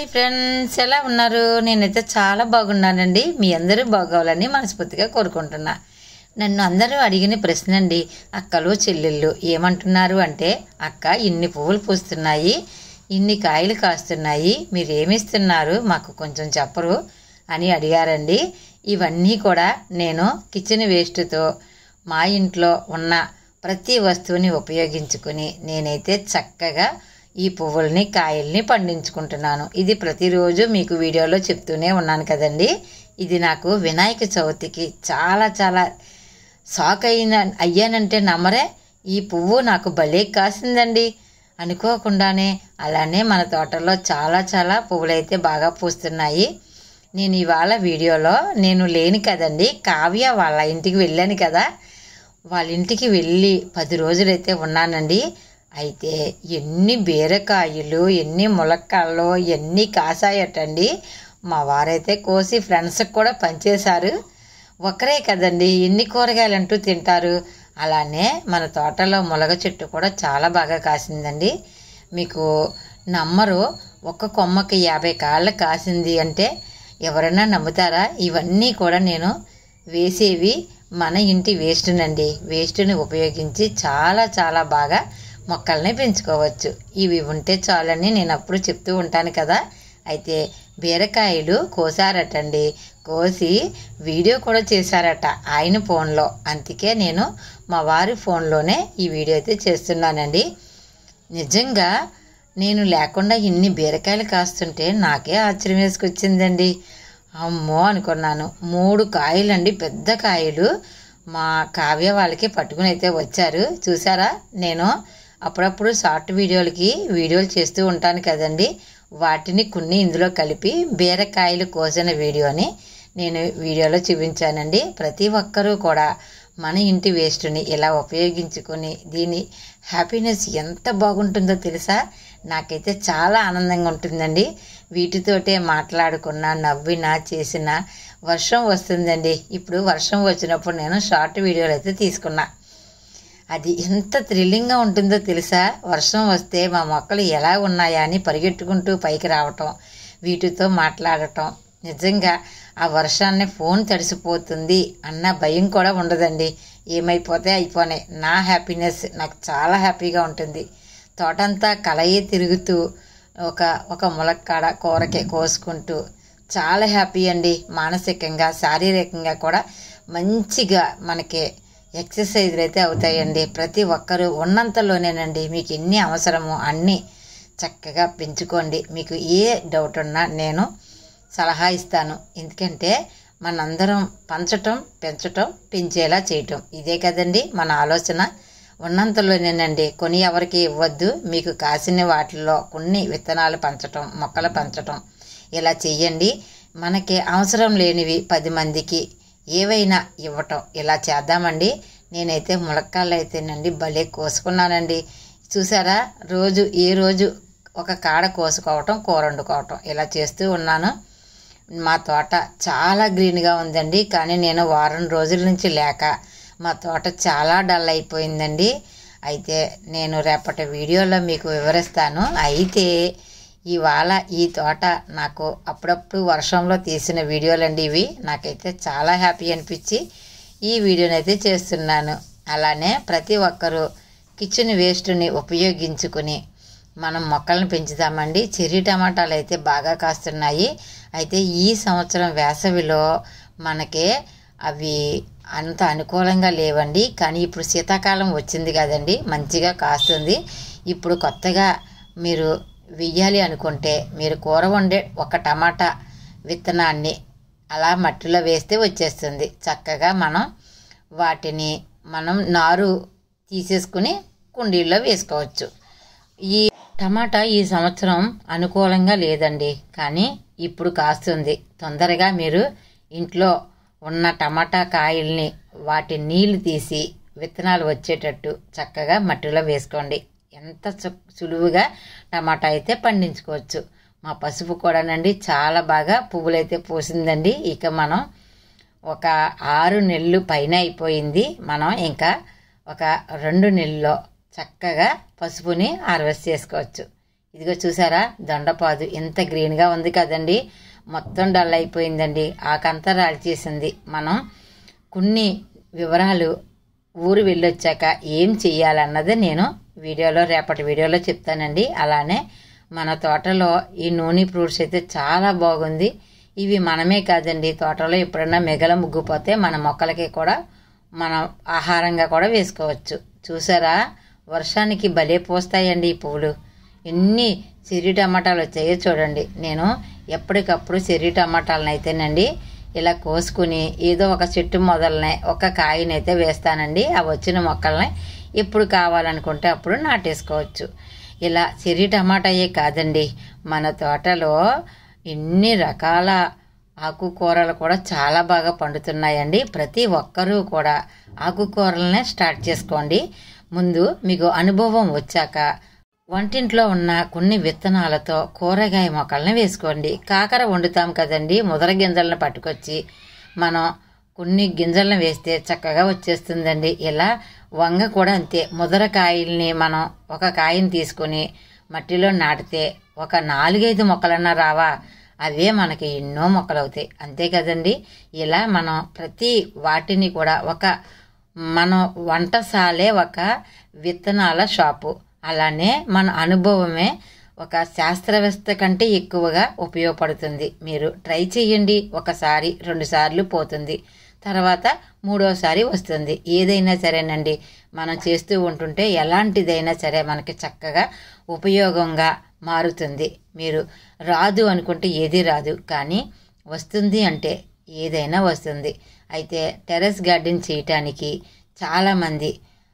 Hi friends, ఎలా ఉన్నారు? నేనైతే చాలా బాగున్నానండి. మీ అందరూ బాగోవాలని మనస్ఫూర్తిగా కోరుకుంటున్నా. నన్ను అందరూ అడిగిన ప్రశ్న అండి, అక్కలు చెల్లెళ్ళు ఏమంటున్నారు అంటే, అక్క ఇన్ని పువ్వులు పూస్తున్నాయి, ఇన్ని కాయలు కాస్తున్నాయి, మీరు ఏమిస్తున్నారు మాకు కొంచెం చెప్పరు అని అడిగారండి. ఇవన్నీ కూడా నేను కిచెన్ వేస్ట్తో మా ఇంట్లో ఉన్న ప్రతి వస్తువుని ఉపయోగించుకుని నేనైతే చక్కగా ఈ పువ్వుల్ని కాయల్ని పండించుకుంటున్నాను. ఇది ప్రతిరోజు మీకు వీడియోలో చెప్తూనే ఉన్నాను కదండి. ఇది నాకు వినాయక చవితికి చాలా చాలా షాక్ అయ్యానంటే నమ్మరే. ఈ పువ్వు నాకు భలే కాసిందండి అనుకోకుండానే. అలానే మన తోటలో చాలా చాలా పువ్వులైతే బాగా పూస్తున్నాయి. నేను ఇవాళ వీడియోలో నేను లేను కదండి, కావ్య వాళ్ళ ఇంటికి వెళ్ళాను కదా, వాళ్ళ ఇంటికి వెళ్ళి 10 రోజులైతే ఉన్నానండి. అయితే ఎన్ని బీరకాయలు, ఎన్ని ములక్కాయలు, ఎన్ని కాసాయటండి. మా వారైతే కోసి ఫ్రెండ్స్కి కూడా పంచేశారు. ఒకరే కదండి, ఎన్ని కూరగాయలు అంటూ తింటారు. అలానే మన తోటలో ములగ చెట్టు కూడా చాలా బాగా కాసిందండి. మీకు నమ్మరు, ఒక కొమ్మకి 50 కాయలు కాసింది అంటే ఎవరైనా నమ్ముతారా? ఇవన్నీ కూడా నేను వేసేవి మన ఇంటి వేస్ట్నండి. వేస్ట్ని ఉపయోగించి చాలా చాలా బాగా మొక్కల్ని పెంచుకోవచ్చు. ఇవి ఉంటే చాలని నేను అప్పుడు చెప్తూ ఉంటాను కదా. అయితే బీరకాయలు కోసారటండి, కోసి వీడియో కూడా చేశారట ఆయన ఫోన్లో. అందుకే నేను మా వారి ఫోన్లోనే ఈ వీడియో అయితే చేస్తున్నానండి. నిజంగా నేను లేకుండా ఇన్ని బీరకాయలు కాస్తుంటే నాకే ఆశ్చర్యం వేసుకొచ్చిందండి. అమ్మో అనుకున్నాను. 3 కాయలండి, పెద్ద కాయలు. మా కావ్య వాళ్ళకి పట్టుకుని అయితే వచ్చారు. చూసారా, నేను అప్పుడప్పుడు షార్ట్ వీడియోలు చేస్తూ ఉంటాను కదండి, వాటిని కొన్ని ఇందులో కలిపి బీరకాయలు కోసిన వీడియోని నేను వీడియోలో చూపించానండి. ప్రతి ఒక్కరూ కూడా మన ఇంటి వేస్ట్ని ఇలా ఉపయోగించుకొని దీని హ్యాపీనెస్ ఎంత బాగుంటుందో తెలుసా. నాకైతే చాలా ఆనందంగా ఉంటుందండి. వీటితోటే మాట్లాడుకున్నా, నవ్వినా, చేసినా. వర్షం వస్తుందండి. ఇప్పుడు వర్షం వచ్చినప్పుడు నేను షార్ట్ వీడియోలు అయితే తీసుకున్నా. అది ఎంత థ్రిల్లింగ్గా ఉంటుందో తెలుసా. వర్షం వస్తే మా మొక్కలు ఎలా ఉన్నాయా అని పరిగెట్టుకుంటూ పైకి రావటం, వీటితో మాట్లాడటం. నిజంగా ఆ వర్షాన్ని ఫోన్ తడిసిపోతుంది అన్న భయం కూడా ఉండదండి. ఏమైపోతే అయిపోయినాయి. నా హ్యాపీనెస్ నాకు చాలా హ్యాపీగా ఉంటుంది. తోటంతా కలయి తిరుగుతూ ఒక ములక్కాడ కూరకే కోసుకుంటూ చాలా హ్యాపీ అండి. మానసికంగా, శారీరకంగా కూడా మంచిగా మనకి ఎక్సర్సైజ్లు అయితే అవుతాయండి. ప్రతి ఒక్కరూ ఉన్నంతలోనేనండి. మీకు ఎన్ని అవసరమో అన్నీ చక్కగా పెంచుకోండి. మీకు ఏ డౌట్ ఉన్నా నేను సలహా ఇస్తాను. ఎందుకంటే మనందరం పంచటం, పెంచటం, పెంచేలా చేయటం, ఇదే కదండి మన ఆలోచన. ఉన్నంతలోనేనండి. కొని ఎవరికి ఇవ్వద్దు. మీకు కాసిన వాటిల్లో కొన్ని విత్తనాలు పంచటం, మొక్కలు పంచటం ఇలా చెయ్యండి. మనకి అవసరం లేనివి 10 మందికి ఏవైనా ఇవ్వటం ఇలా చేద్దామండి. నేనైతే ములక్కాయలు అయితేనండి భలే కోసుకున్నానండి. చూసారా, ఏ రోజు ఒక కాడ కోసుకోవటం, కూర వండుకోవటం ఇలా చేస్తూ ఉన్నాను. మా తోట చాలా గ్రీన్గా ఉందండి. కానీ నేను వారం రోజుల నుంచి లేక మా తోట చాలా డల్ అయిపోయిందండి. అయితే నేను రేపటి వీడియోలో మీకు వివరిస్తాను. అయితే ఇవాళ ఈ తోట నాకు అప్పుడప్పుడు వర్షంలో తీసిన వీడియోలండి ఇవి. నాకైతే చాలా హ్యాపీ అనిపించి ఈ వీడియోనైతే చేస్తున్నాను. అలానే ప్రతి ఒక్కరూ కిచెన్ వేస్ట్ని ఉపయోగించుకుని మనం మొక్కలను పెంచుతామండి. చెర్రీ టమాటాలు అయితే బాగా కాస్తున్నాయి. అయితే ఈ సంవత్సరం వేసవిలో మనకి అవి అంత అనుకూలంగా లేవండి. కానీ ఇప్పుడు శీతాకాలం వచ్చింది కదండి, మంచిగా కాస్తుంది. ఇప్పుడు కొత్తగా మీరు వెయ్యాలి అనుకుంటే మీరు కూర వండే ఒక టమాటా విత్తనాన్ని అలా మట్టిలో వేస్తే వచ్చేస్తుంది. చక్కగా వాటిని నారు తీసేసుకుని కుండీల్లో వేసుకోవచ్చు. ఈ టమాటా ఈ సంవత్సరం అనుకూలంగా లేదండి, కానీ ఇప్పుడు కాస్తుంది. తొందరగా మీరు ఇంట్లో ఉన్న టమాటా కాయల్ని వాటి నీళ్లు తీసి విత్తనాలు వచ్చేటట్టు చక్కగా మట్టిలో వేసుకోండి. ఎంత సులువుగా టమాటా అయితే పండించుకోవచ్చు. మా పసుపు కూడానండి చాలా బాగా పువ్వులైతే పూసిందండి. ఇక మనం ఒక 6 నెలలు పైన అయిపోయింది. మనం ఇంకా ఒక 2 నెలల్లో చక్కగా పసుపుని హార్వెస్ట్ చేసుకోవచ్చు. ఇదిగో చూసారా, దొండపాదు ఎంత గ్రీన్గా ఉంది కదండి. మొత్తం డల్ అయిపోయిందండి, ఆకంతా రాల్చేసింది. మనం కొన్ని వివరాలు ఊరు వెళ్ళొచ్చాక ఏం చెయ్యాలన్నది నేను రేపటి వీడియోలో చెప్తానండి. అలానే మన తోటలో ఈ నూనె ఫ్రూట్స్ అయితే చాలా బాగుంది. ఇవి మనమే కాదండి, తోటలో ఎప్పుడన్నా మిగల ముగ్గిపోతే మన మొక్కలకి కూడా మనం ఆహారంగా కూడా వేసుకోవచ్చు. చూసారా, వర్షానికి భలే పోస్తాయండి ఈ పువ్వులు. ఎన్ని చెర్రీ టమాటాలు వచ్చాయో చూడండి. నేను ఎప్పటికప్పుడు చెర్రీ టమాటాలను అయితేనండి ఇలా కోసుకుని ఏదో ఒక చెట్టు మొదలనే ఒక కాయనైతే వేస్తానండి. ఆ వచ్చిన మొక్కల్ని ఎప్పుడు కావాలనుకుంటే అప్పుడు నాటేసుకోవచ్చు. ఇలా చెర్రీ టమాటాయే కాదండి, మన తోటలో ఎన్ని రకాల ఆకుకూరలు కూడా చాలా బాగా పండుతున్నాయండి. ప్రతి ఒక్కరూ కూడా ఆకుకూరలనే స్టార్ట్ చేసుకోండి. ముందు మీకు అనుభవం వచ్చాక వంటింట్లో ఉన్న కొన్ని విత్తనాలతో కూరగాయ మొక్కల్ని వేసుకోండి. కాకర వండుతాం కదండి, ముదర గింజలను పట్టుకొచ్చి మనం కొన్ని గింజలను వేస్తే చక్కగా వచ్చేస్తుందండి. ఇలా వంగ కూడా అంతే, ముదరకాయల్ని మనం ఒక కాయని తీసుకుని మట్టిలో నాటితే ఒక 4-5 మొక్కలన్నా రావా, అవే మనకి ఎన్నో మొక్కలు అవుతాయి. అంతే కదండి. ఇలా మనం ప్రతి వాటిని కూడా మన వంటశాలే ఒక విత్తనాల షాపు. అలానే మన అనుభవమే ఒక శాస్త్రవేత్త కంటే ఎక్కువగా ఉపయోగపడుతుంది. మీరు ట్రై చేయండి. 1-2 సార్లు పోతుంది, తర్వాత 3వసారి వస్తుంది. ఏదైనా సరేనండి, మనం చేస్తూ ఉంటుంటే ఎలాంటిదైనా సరే మనకి చక్కగా ఉపయోగంగా మారుతుంది. మీరు రాదు అనుకుంటే ఏది రాదు, కానీ వస్తుంది అంటే ఏదైనా వస్తుంది. అయితే టెర్రస్ గార్డెన్ చేయటానికి చాలామంది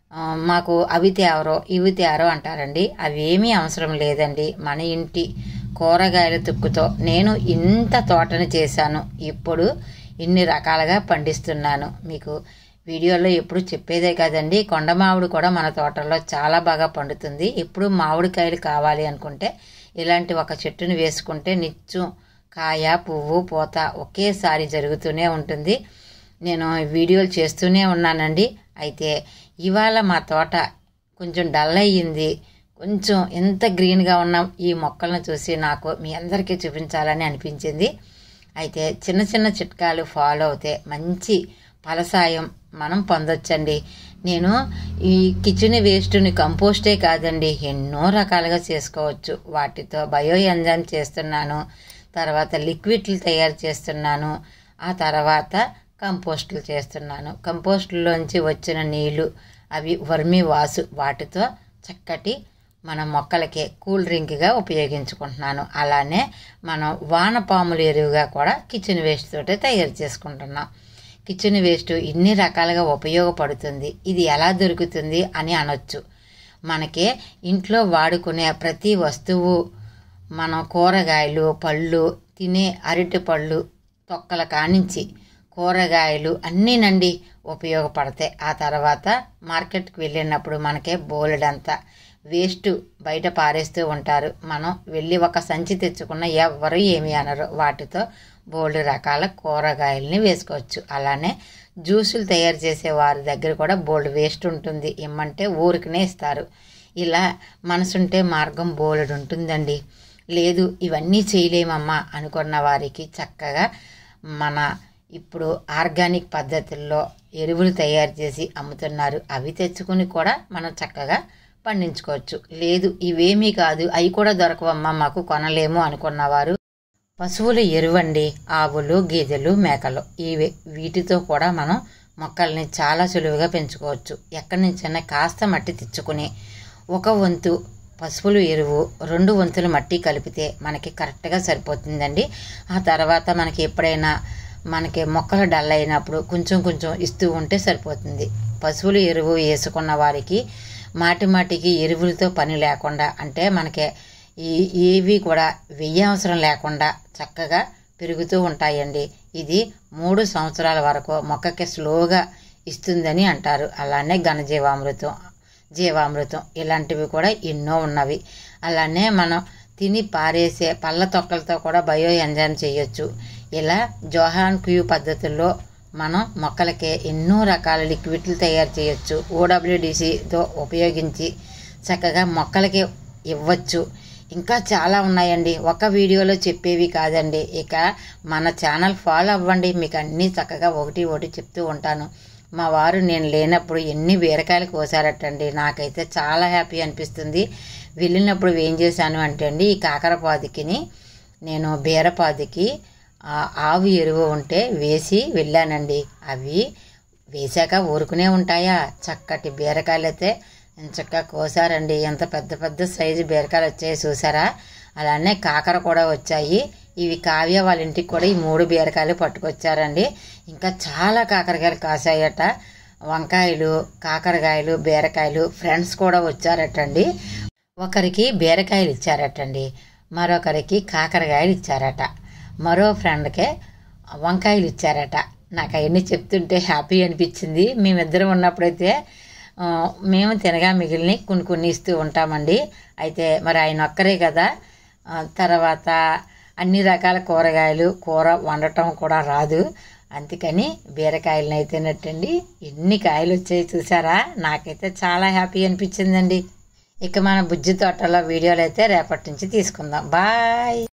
మాకు అవి తేవరో ఇవి తేవరో అంటారండి. అవేమీ అవసరం లేదండి. మన ఇంటి కూరగాయల తుక్కుతో నేను ఇంత తోటని చేశాను, ఇప్పుడు ఇన్ని రకాలుగా పండిస్తున్నాను. మీకు వీడియోలో ఎప్పుడు చెప్పేదే కదండి, కొండ మామిడి కూడా మన తోటల్లో చాలా బాగా పండుతుంది. ఎప్పుడు మామిడికాయలు కావాలి అనుకుంటే ఇలాంటి ఒక చెట్టుని వేసుకుంటే నిత్యం కాయ పువ్వు పూత ఒకేసారి జరుగుతూనే ఉంటుంది. నేను వీడియోలు చేస్తూనే ఉన్నానండి. అయితే ఇవాళ మా తోట కొంచెం డల్ అయ్యింది. కొంచెం ఎంత గ్రీన్గా ఉన్నాం ఈ మొక్కలను చూసి నాకు మీ అందరికీ చూపించాలని అనిపించింది. అయితే చిన్న చిన్న చిట్కాలు ఫాలో అవుతే మంచి ఫలసాయం మనం పొందొచ్చండి. నేను ఈ కిచెన్ వేస్ట్ని కంపోస్టే కాదండి, ఎన్నో రకాలుగా చేసుకోవచ్చు. వాటితో బయో ఎంజైమ్ చేస్తున్నాను, తర్వాత లిక్విడ్లు తయారు చేస్తున్నాను, ఆ తర్వాత కంపోస్టులు చేస్తున్నాను. కంపోస్టుల్లోంచి వచ్చిన నీళ్లు అవి వర్మీ వాసు, వాటితో చక్కటి మన మొక్కలకి కూల్ డ్రింక్గా ఉపయోగించుకుంటున్నాను. అలానే మనం వానపాముల ఎరువుగా కూడా కిచెన్ వేస్ట్ తోటే తయారు చేసుకుంటున్నాం. కిచెన్ వేస్ట్ ఇన్ని రకాలుగా ఉపయోగపడుతుంది. ఇది ఎలా దొరుకుతుంది అని అనొచ్చు. మనకి ఇంట్లో వాడుకునే ప్రతి వస్తువు, మనం కూరగాయలు పళ్ళు తినే అరటి పళ్ళు తొక్కల కానించి కూరగాయలు అన్నీనండి ఉపయోగపడతాయి. ఆ తర్వాత మార్కెట్కి వెళ్ళినప్పుడు మనకే బోలెడంతా వేస్ట్ బయట పారేస్తూ ఉంటారు. మనం వెళ్ళి ఒక సంచి తెచ్చుకున్న ఎవ్వరు ఏమీ అనరు. వాటితో బోల్డ్ రకాల కూరగాయలని వేసుకోవచ్చు. అలానే జ్యూసులు తయారు చేసే వారి దగ్గర కూడా బోల్డ్ వేస్ట్ ఉంటుంది, ఇమ్మంటే ఊరికనే ఇస్తారు. ఇలా మనసుంటే మార్గం బోలెడు ఉంటుందండి. లేదు ఇవన్నీ చేయలేమమ్మా అనుకున్న వారికి చక్కగా మన ఇప్పుడు ఆర్గానిక్ పద్ధతుల్లో ఎరువులు తయారు చేసి అమ్ముతున్నారు. అవి తెచ్చుకుని కూడా మనం చక్కగా పండించుకోవచ్చు. లేదు ఇవేమీ కాదు, అవి కూడా దొరకవమ్మా మాకు కొనలేము అనుకున్నవారు పశువుల ఎరువండి, ఆవులు గేదెలు మేకలు, వీటితో కూడా మనం మొక్కల్ని చాలా సులువుగా పెంచుకోవచ్చు. ఎక్కడి నుంచైనా కాస్త మట్టి తెచ్చుకుని 1 వంతు పశువుల ఎరువు 2 వంతుల మట్టి కలిపితే మనకి కరెక్ట్గా సరిపోతుందండి. ఆ తర్వాత మనకి ఎప్పుడైనా మనకి మొక్కలు డల్ అయినప్పుడు కొంచెం కొంచెం ఇస్తూ ఉంటే సరిపోతుంది. పశువుల ఎరువు వేసుకున్న వారికి మాటిమాటికి ఎరువులతో పని లేకుండా, అంటే మనకి ఏవి కూడా వెయ్యి అవసరం లేకుండా చక్కగా పెరుగుతూ ఉంటాయండి. ఇది 3 సంవత్సరాల వరకు మొక్కకి స్లోగా ఇస్తుందని అంటారు. అలానే ఘనజీవామృతం, జీవామృతం ఇలాంటివి కూడా ఎన్నో ఉన్నవి. అలానే మనం తిని పారేసే పళ్ళ తొక్కలతో కూడా బయో ఎంజైమ్ చేయొచ్చు. ఇలా జోహాన్ క్యూ పద్ధతుల్లో మనం మొక్కలకి ఎన్నో రకాల లిక్విడ్లు తయారు చేయొచ్చు. OWDCతో ఉపయోగించి చక్కగా మొక్కలకి ఇవ్వచ్చు. ఇంకా చాలా ఉన్నాయండి, ఒక వీడియోలో చెప్పేవి కాదండి. ఇక మన ఛానల్ ఫాలో అవ్వండి, మీకు అన్నీ చక్కగా ఒకటి ఒకటి చెప్తూ ఉంటాను. మా వారు నేను లేనప్పుడు ఎన్ని బీరకాయలు కోసారటండి, నాకైతే చాలా హ్యాపీ అనిపిస్తుంది. వెళ్ళినప్పుడు ఏం చేశాను అంటే అండి, ఈ కాకరపాదికిని నేను బీరపాదికి ఆవు ఎరువు ఉంటే వేసి వెళ్ళానండి. అవి వేశాక ఊరుకునే ఉంటాయా, చక్కటి బీరకాయలు అయితే చక్కగా కోసారండి. ఎంత పెద్ద పెద్ద సైజు బీరకాయలు వచ్చాయి చూసారా. అలానే కాకర కూడా వచ్చాయి. ఇవి కావ్య వాళ్ళ ఇంటికి కూడా ఈ 3 బీరకాయలు పట్టుకొచ్చారండి. ఇంకా చాలా కాకరకాయలు కాసాయట. వంకాయలు, కాకరకాయలు, బీరకాయలు ఫ్రెండ్స్ కూడా వచ్చారటండి. ఒకరికి బీరకాయలు ఇచ్చారటండి, మరొకరికి కాకరకాయలు ఇచ్చారట, మరో ఫ్రెండ్కే వంకాయలు ఇచ్చారట. నాకు అవన్నీ చెప్తుంటే హ్యాపీ అనిపించింది. మేమిద్దరం ఉన్నప్పుడైతే మేము తినగా మిగిలిన కొన్ని ఇస్తూ ఉంటామండి. అయితే మరి ఆయన ఒక్కరే కదా, తర్వాత అన్ని రకాల కూర వండటం కూడా రాదు. అందుకని బీరకాయలను అయితేనట్టండి ఎన్ని కాయలు వచ్చాయి చూసారా. నాకైతే చాలా హ్యాపీ అనిపించిందండి. ఇక మన బుజ్జి తోటలో వీడియోలు అయితే రేపటి నుంచి తీసుకుందాం. బాయ్.